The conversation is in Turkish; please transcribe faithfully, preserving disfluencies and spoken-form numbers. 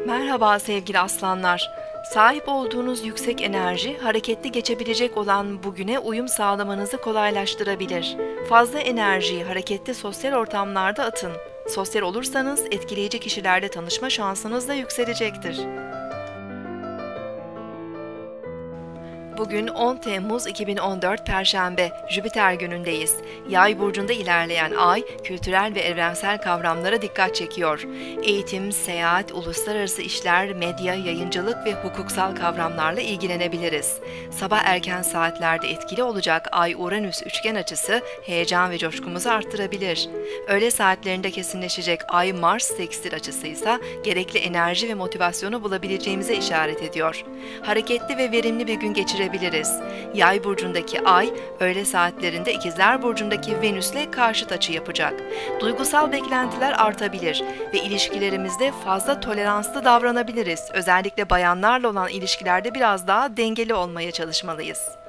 Merhaba sevgili aslanlar. Sahip olduğunuz yüksek enerji, hareketli geçebilecek olan bugüne uyum sağlamanızı kolaylaştırabilir. Fazla enerjiyi hareketli sosyal ortamlarda atın. Sosyal olursanız etkileyici kişilerle tanışma şansınız da yükselecektir. Bugün on Temmuz iki bin on dört Perşembe, Jüpiter günündeyiz. Yay burcunda ilerleyen ay, kültürel ve evrensel kavramlara dikkat çekiyor. Eğitim, seyahat, uluslararası işler, medya, yayıncılık ve hukuksal kavramlarla ilgilenebiliriz. Sabah erken saatlerde etkili olacak Ay-Uranüs üçgen açısı heyecan ve coşkumuzu arttırabilir. Öğle saatlerinde kesinleşecek Ay-Mars sekstil açısı ise gerekli enerji ve motivasyonu bulabileceğimize işaret ediyor. Hareketli ve verimli bir gün geçirebiliriz. Yay burcundaki Ay, öğle saatlerinde İkizler burcundaki Venüs'le karşıt açı yapacak. Duygusal beklentiler artabilir ve ilişkilerimizde fazla toleranslı davranabiliriz. Özellikle bayanlarla olan ilişkilerde biraz daha dengeli olmaya çalışmalıyız.